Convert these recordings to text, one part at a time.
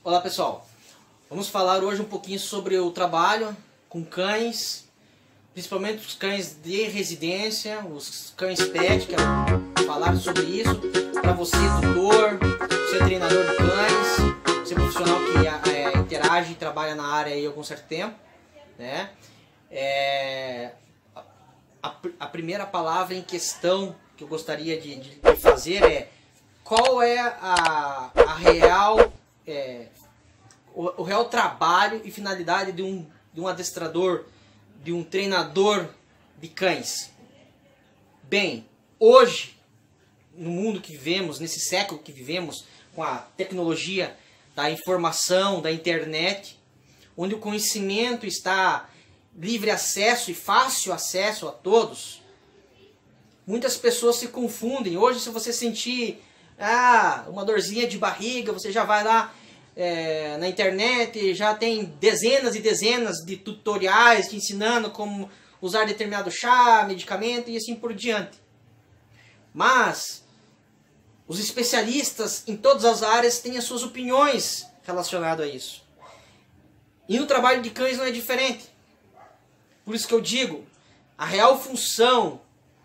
Olá pessoal, vamos falar hoje um pouquinho sobre o trabalho com cães, principalmente os cães de residência, os cães pet, quero falar sobre isso para você tutor, você treinador de cães, você profissional que interage e trabalha na área aí há algum certo tempo, né? A primeira palavra em questão que eu gostaria de fazer é: qual é o real trabalho e finalidade de um adestrador, de um treinador de cães? Bem, hoje, no mundo que vivemos, nesse século que vivemos, com a tecnologia da informação, da internet, onde o conhecimento está livre acesso e fácil acesso a todos, muitas pessoas se confundem. Hoje, se você sentir uma dorzinha de barriga, você já vai lá na internet, já tem dezenas e dezenas de tutoriais te ensinando como usar determinado chá, medicamento e assim por diante. Mas os especialistas em todas as áreas têm as suas opiniões relacionadas a isso. E no trabalho de cães não é diferente. Por isso que eu digo, a real função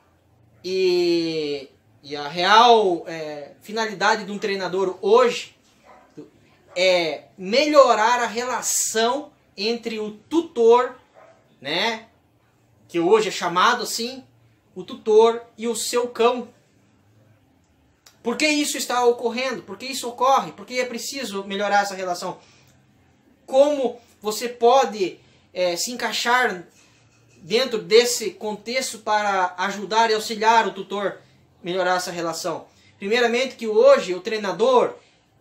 e a real finalidade de um treinador hoje é melhorar a relação entre o tutor, né, que hoje é chamado assim, o tutor e o seu cão. Por que isso está ocorrendo? Por que isso ocorre? Por que é preciso melhorar essa relação? Como você pode se encaixar dentro desse contexto para ajudar e auxiliar o tutor a melhorar essa relação? Primeiramente, que hoje o treinador,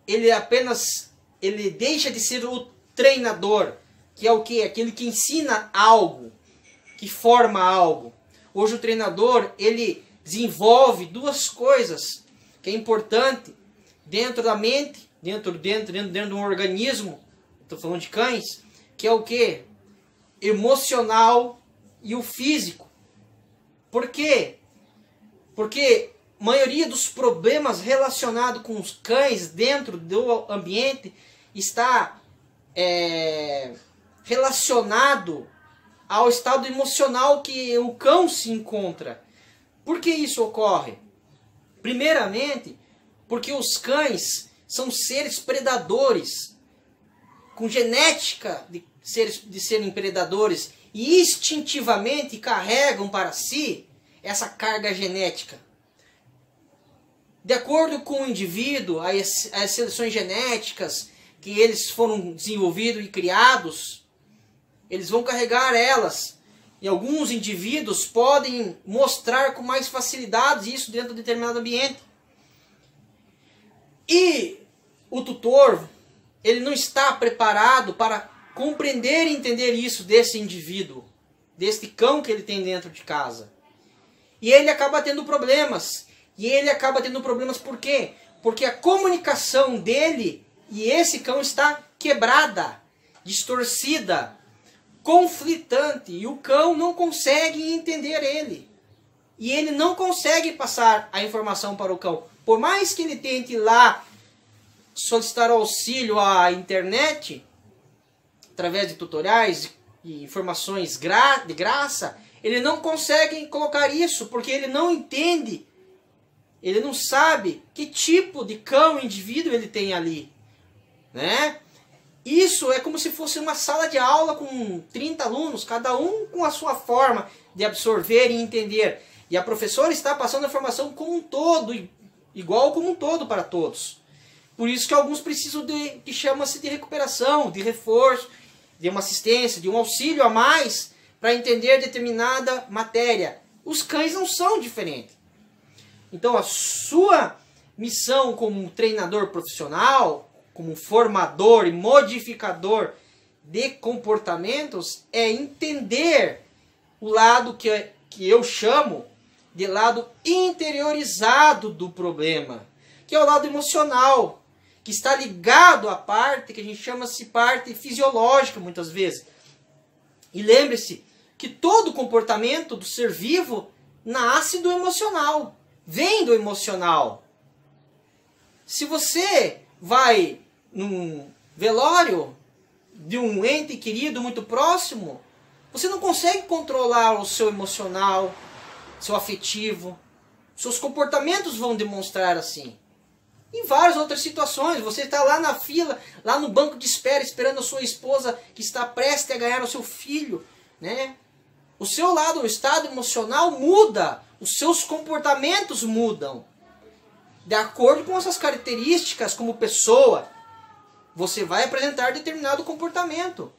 ele deixa de ser o treinador, que é o quê? Aquele que ensina algo, que forma algo. Hoje o treinador, ele desenvolve duas coisas que é importante dentro da mente, dentro de um organismo, estou falando de cães, que é o quê? Emocional e o físico. Por quê? Porque a maioria dos problemas relacionados com os cães dentro do ambiente está relacionado ao estado emocional que o cão se encontra. Por que isso ocorre? Primeiramente, porque os cães são seres predadores, com genética de serem predadores, e instintivamente carregam para si essa carga genética. De acordo com o indivíduo, as seleções genéticas que eles foram desenvolvidos e criados, eles vão carregar elas. E alguns indivíduos podem mostrar com mais facilidade isso dentro de determinado ambiente. E o tutor, ele não está preparado para compreender e entender isso desse indivíduo, desse cão que ele tem dentro de casa. E ele acaba tendo problemas. E ele acaba tendo problemas por quê? Porque a comunicação dele e esse cão está quebrada, distorcida, conflitante. E o cão não consegue entender ele. E ele não consegue passar a informação para o cão. Por mais que ele tente ir lá solicitar auxílio à internet, através de tutoriais e informações de graça, ele não consegue colocar isso, porque ele não entende, ele não sabe que tipo de cão, indivíduo ele tem ali, né? Isso é como se fosse uma sala de aula com 30 alunos, cada um com a sua forma de absorver e entender. E a professora está passando a informação como um todo, igual como um todo para todos. Por isso que alguns precisam que chama-se de recuperação, de reforço, de uma assistência, de um auxílio a mais para entender determinada matéria. Os cães não são diferentes. Então a sua missão como treinador profissional, como formador e modificador de comportamentos, é entender o lado que eu chamo de lado interiorizado do problema, que é o lado emocional, que está ligado à parte que a gente chama-se parte fisiológica muitas vezes. E lembre-se que todo comportamento do ser vivo nasce do emocional, vem do emocional. Se você vai velório de um ente querido muito próximo, você não consegue controlar o seu emocional, seu afetivo. Seus comportamentos vão demonstrar assim. Em várias outras situações, você está lá na fila, lá no banco de espera, esperando a sua esposa que está prestes a ganhar o seu filho, né? O seu lado, o estado emocional muda, os seus comportamentos mudam. De acordo com essas características como pessoa, você vai apresentar determinado comportamento.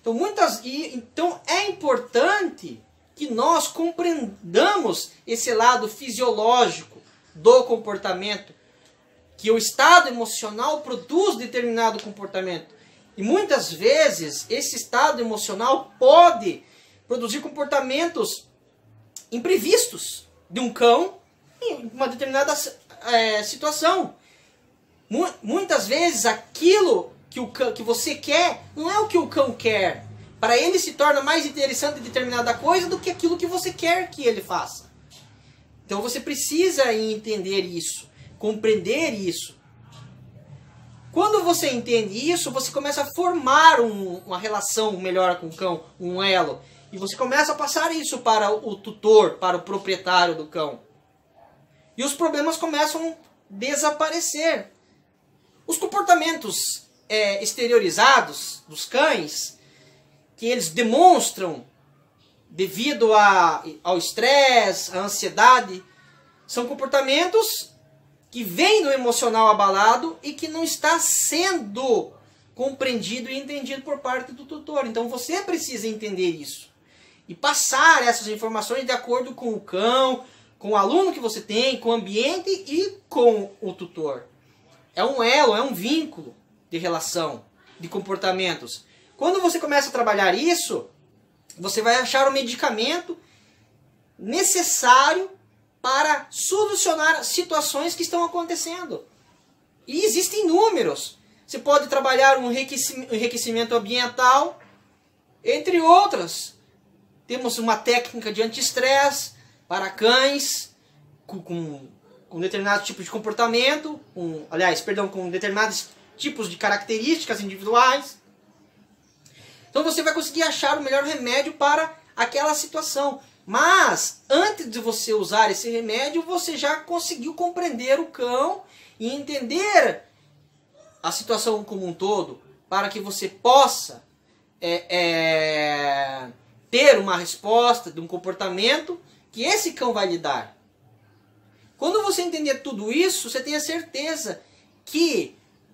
Então é importante que nós compreendamos esse lado fisiológico do comportamento, que o estado emocional produz determinado comportamento. E muitas vezes esse estado emocional pode produzir comportamentos imprevistos de um cão em uma determinada situação. Muitas vezes aquilo que você quer não é o que o cão quer. Para ele se torna mais interessante determinada coisa do que aquilo que você quer que ele faça. Então você precisa entender isso, compreender isso. Quando você entende isso, você começa a formar uma relação melhor com o cão, um elo. E você começa a passar isso para o tutor, para o proprietário do cão. E os problemas começam a desaparecer. Os comportamentos exteriorizados dos cães, que eles demonstram devido ao estresse, à ansiedade, são comportamentos que vêm do emocional abalado e que não está sendo compreendido e entendido por parte do tutor. Então você precisa entender isso e passar essas informações de acordo com o cão, com o aluno que você tem, com o ambiente e com o tutor. É um elo, é um vínculo de relação, de comportamentos. Quando você começa a trabalhar isso, você vai achar o medicamento necessário para solucionar situações que estão acontecendo. E existem inúmeros. Você pode trabalhar um enriquecimento ambiental, entre outras. Temos uma técnica de anti-estresse para cães com determinados tipos de comportamento, com determinados tipos de características individuais. Então você vai conseguir achar o melhor remédio para aquela situação. Mas, antes de você usar esse remédio, você já conseguiu compreender o cão e entender a situação como um todo, para que você possa ter uma resposta de um comportamento que esse cão vai lhe dar. Quando você entender tudo isso, você tem a certeza que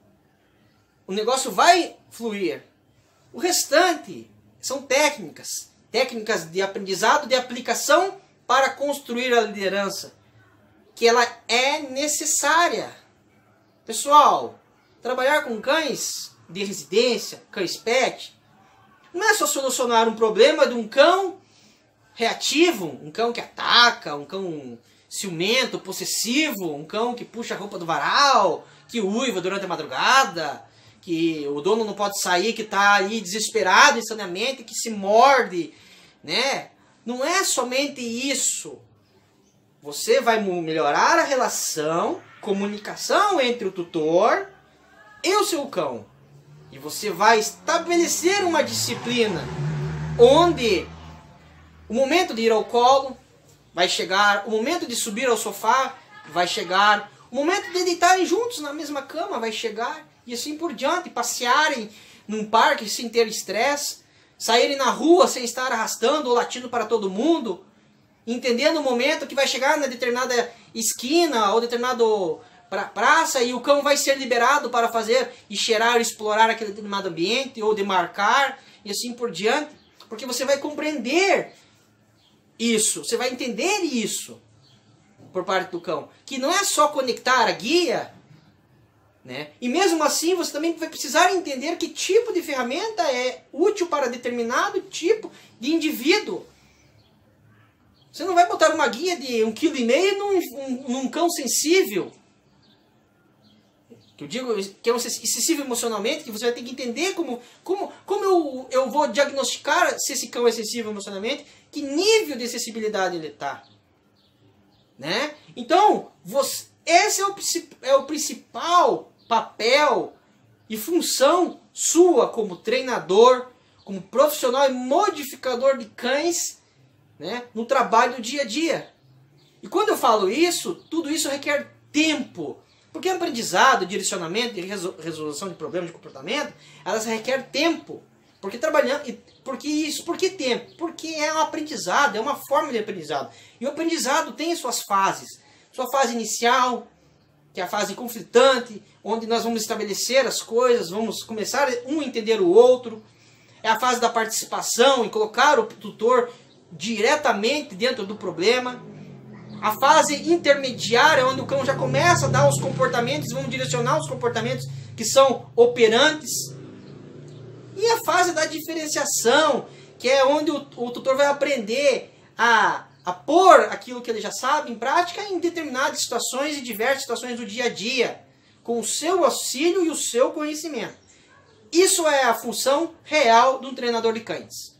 o negócio vai fluir. O restante são técnicas de aprendizado, de aplicação para construir a liderança, que ela é necessária. Pessoal, trabalhar com cães de residência, cães pet, não é só solucionar um problema de um cão reativo, um cão que ataca, um cão ciumento, possessivo, um cão que puxa a roupa do varal, que uiva durante a madrugada, que o dono não pode sair, que está aí desesperado instantaneamente, que se morde, né? Não é somente isso. Você vai melhorar a relação, comunicação entre o tutor e o seu cão. E você vai estabelecer uma disciplina onde o momento de ir ao colo vai chegar, o momento de subir ao sofá vai chegar, o momento de deitarem juntos na mesma cama vai chegar, e assim por diante, passearem num parque sem ter estresse, saírem na rua sem estar arrastando ou latindo para todo mundo, entendendo o momento que vai chegar na determinada esquina ou determinado praça e o cão vai ser liberado para fazer e cheirar, explorar aquele determinado ambiente ou demarcar e assim por diante, porque você vai compreender isso, você vai entender isso por parte do cão, que não é só conectar a guia, né? E mesmo assim você também vai precisar entender que tipo de ferramenta é útil para determinado tipo de indivíduo. Você não vai botar uma guia de 1,5 kg num cão sensível. Que eu digo que é excessivo emocionalmente, que você vai ter que entender como eu vou diagnosticar se esse cão é sensível emocionalmente, que nível de sensibilidade ele está. Né? Então, esse é o principal papel e função sua como treinador, como profissional e modificador de cães, né, no trabalho do dia a dia. E quando eu falo isso, tudo isso requer tempo. Porque aprendizado, direcionamento e resolução de problemas de comportamento, elas requerem tempo. Porque trabalhando, por que tempo? Porque é um aprendizado, é uma forma de aprendizado. E o aprendizado tem suas fases. Sua fase inicial, que é a fase conflitante, onde nós vamos estabelecer as coisas, vamos começar um a entender o outro. É a fase da participação, em colocar o tutor diretamente dentro do problema. A fase intermediária, onde o cão já começa a dar os comportamentos, vamos direcionar os comportamentos que são operantes. E a fase da diferenciação, que é onde o tutor vai aprender a pôr aquilo que ele já sabe em prática em determinadas situações e diversas situações do dia a dia, com o seu auxílio e o seu conhecimento. Isso é a função real de um treinador de cães.